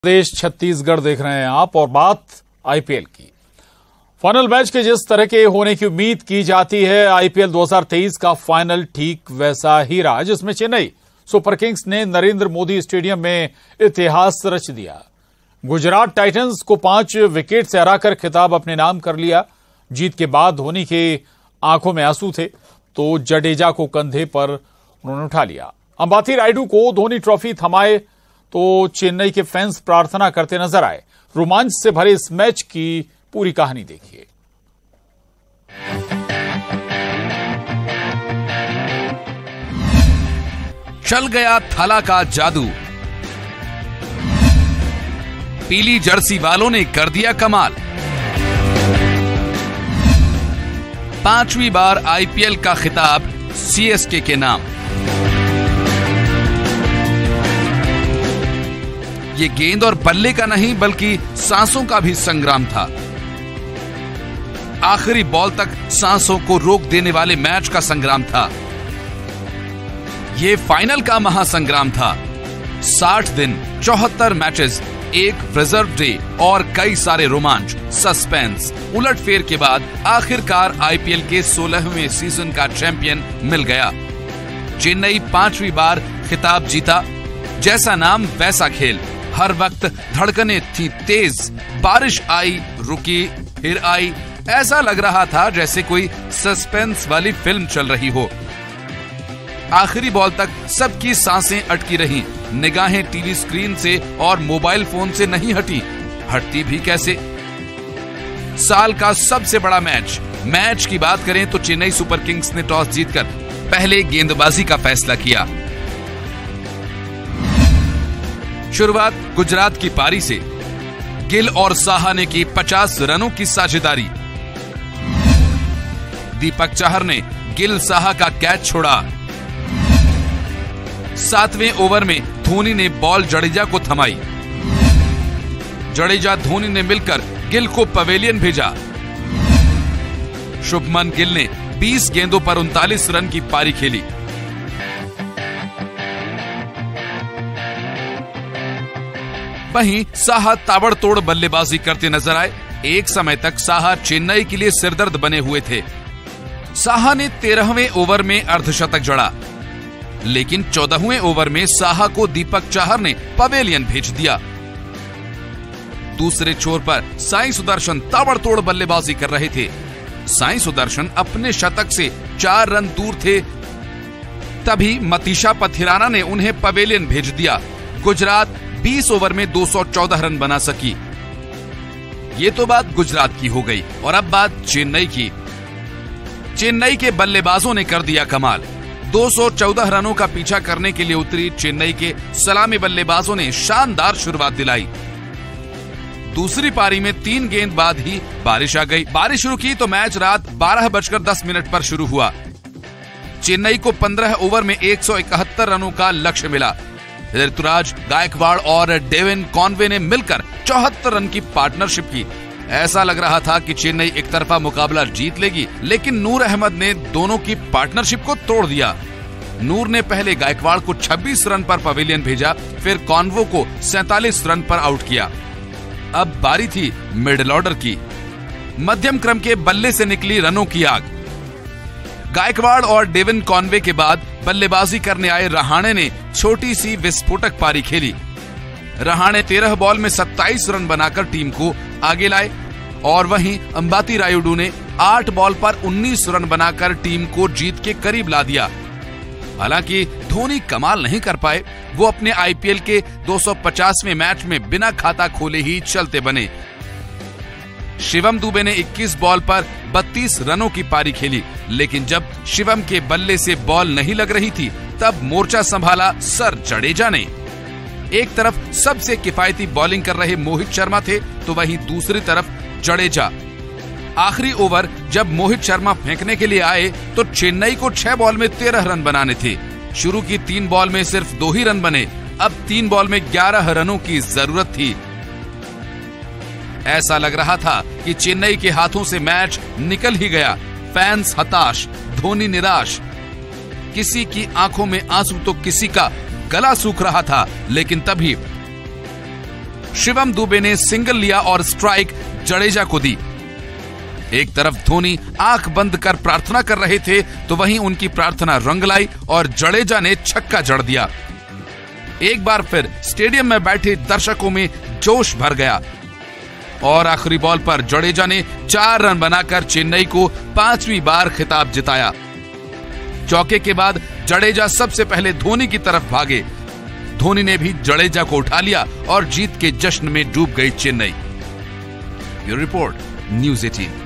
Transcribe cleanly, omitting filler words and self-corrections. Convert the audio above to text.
प्रदेश छत्तीसगढ़ देख रहे हैं आप और बात आईपीएल की। फाइनल मैच के जिस तरह के होने की उम्मीद की जाती है, आईपीएल 2023 का फाइनल ठीक वैसा ही रहा, जिसमें चेन्नई सुपर किंग्स ने नरेंद्र मोदी स्टेडियम में इतिहास रच दिया। गुजरात टाइटंस को 5 विकेट से हराकर खिताब अपने नाम कर लिया। जीत के बाद धोनी के आंखों में आंसू थे तो जडेजा को कंधे पर उन्होंने उठा लिया। अंबाती रायडू को धोनी ट्रॉफी थमाए तो चेन्नई के फैंस प्रार्थना करते नजर आए। रोमांच से भरे इस मैच की पूरी कहानी देखिए। चल गया थाला का जादू, पीली जर्सी वालों ने कर दिया कमाल। 5वीं बार आईपीएल का खिताब सीएसके के नाम। ये गेंद और बल्ले का नहीं बल्कि सांसों का भी संग्राम था। आखिरी बॉल तक सांसों को रोक देने वाले मैच का संग्राम था। ये फाइनल का महासंग्राम था। 60 दिन, 74 मैचेस, एक रिजर्व डे और कई सारे रोमांच, सस्पेंस, उलटफेर के बाद आखिरकार आईपीएल के 16वें सीजन का चैंपियन मिल गया। चेन्नई 5वीं बार खिताब जीता। जैसा नाम वैसा खेल। हर वक्त धड़कने थी तेज। बारिश आई, रुकी, फिर आई। ऐसा लग रहा था जैसे कोई सस्पेंस वाली फिल्म चल रही हो। आखिरी बॉल तक सबकी सांसें अटकी रहीं। निगाहें टीवी स्क्रीन से और मोबाइल फोन से नहीं हटती भी कैसे। साल का सबसे बड़ा मैच की बात करें तो चेन्नई सुपर किंग्स ने टॉस जीतकर पहले गेंदबाजी का फैसला किया। शुरुआत गुजरात की पारी से। गिल और साहा ने की 50 रनों की साझेदारी। दीपक चाहर ने गिल साहा का कैच छोड़ा। 7वें ओवर में धोनी ने बॉल जडेजा को थमाई। जडेजा धोनी ने मिलकर गिल को पवेलियन भेजा। शुभमन गिल ने 20 गेंदों पर 39 रन की पारी खेली। वहीं साहा ताबड़तोड़ बल्लेबाजी करते नजर आए। एक समय तक साहा चेन्नई के लिए सिरदर्द बने हुए थे। साहा ने 13वें ओवर में अर्धशतक जड़ा, लेकिन 14वें ओवर में साहा को दीपक चाहर ने पवेलियन भेज दिया। दूसरे छोर पर साई सुदर्शन ताबड़तोड़ बल्लेबाजी कर रहे थे। साई सुदर्शन अपने शतक से 4 रन दूर थे, तभी मतीशा पथिराना ने उन्हें पवेलियन भेज दिया। गुजरात 20 ओवर में 214 रन बना सकी। ये तो बात गुजरात की हो गई और अब बात चेन्नई की। चेन्नई के बल्लेबाजों ने कर दिया कमाल। 214 रनों का पीछा करने के लिए उतरी चेन्नई के सलामी बल्लेबाजों ने शानदार शुरुआत दिलाई। दूसरी पारी में 3 गेंद बाद ही बारिश आ गई। बारिश शुरू की तो मैच रात 12:10 पर शुरू हुआ। चेन्नई को 15 ओवर में 171 रनों का लक्ष्य मिला। ऋतुराज गायकवाड़ और डेविन कॉनवे ने मिलकर 74 रन की पार्टनरशिप की। ऐसा लग रहा था कि चेन्नई एक तरफा मुकाबला जीत लेगी, लेकिन नूर अहमद ने दोनों की पार्टनरशिप को तोड़ दिया। नूर ने पहले गायकवाड़ को 26 रन पर पवेलियन भेजा, फिर कॉन्वो को 47 रन पर आउट किया। अब बारी थी मिडिल ऑर्डर की। मध्यम क्रम के बल्ले से निकली रनों की आग। गायकवाड़ और डेविन कॉनवे के बाद बल्लेबाजी करने आए रहाणे ने छोटी सी विस्फोटक पारी खेली। रहाणे 13 बॉल में 27 रन बनाकर टीम को आगे लाए और वहीं अंबाती रायुडू ने 8 बॉल पर 19 रन बनाकर टीम को जीत के करीब ला दिया। हालांकि धोनी कमाल नहीं कर पाए। वो अपने आईपीएल के 250वें मैच में बिना खाता खोले ही चलते बने। शिवम दुबे ने 21 बॉल पर 32 रनों की पारी खेली, लेकिन जब शिवम के बल्ले से बॉल नहीं लग रही थी तब मोर्चा संभाला सर जडेजा ने। एक तरफ सबसे किफायती बॉलिंग कर रहे मोहित शर्मा थे तो वहीं दूसरी तरफ जडेजा। आखिरी ओवर जब मोहित शर्मा फेंकने के लिए आए तो चेन्नई को 6 बॉल में 13 रन बनाने थे। शुरू की 3 बॉल में सिर्फ 2 ही रन बने। अब 3 बॉल में 11 रनों की जरूरत थी। ऐसा लग रहा था कि चेन्नई के हाथों से मैच निकल ही गया। फैंस हताश, धोनी निराश। किसी की आंखों में आंसू तो किसी का गला सूख रहा था, लेकिन तभी शिवम दुबे ने सिंगल लिया और स्ट्राइक जडेजा को दी। एक तरफ धोनी आंख बंद कर प्रार्थना कर रहे थे तो वहीं उनकी प्रार्थना रंग लाई और जडेजा ने छक्का जड़ दिया। एक बार फिर स्टेडियम में बैठे दर्शकों में जोश भर गया और आखिरी बॉल पर जडेजा ने 4 रन बनाकर चेन्नई को 5वीं बार खिताब जिताया। चौके के बाद जडेजा सबसे पहले धोनी की तरफ भागे। धोनी ने भी जडेजा को उठा लिया और जीत के जश्न में डूब गई चेन्नई। Bureau report, news 18।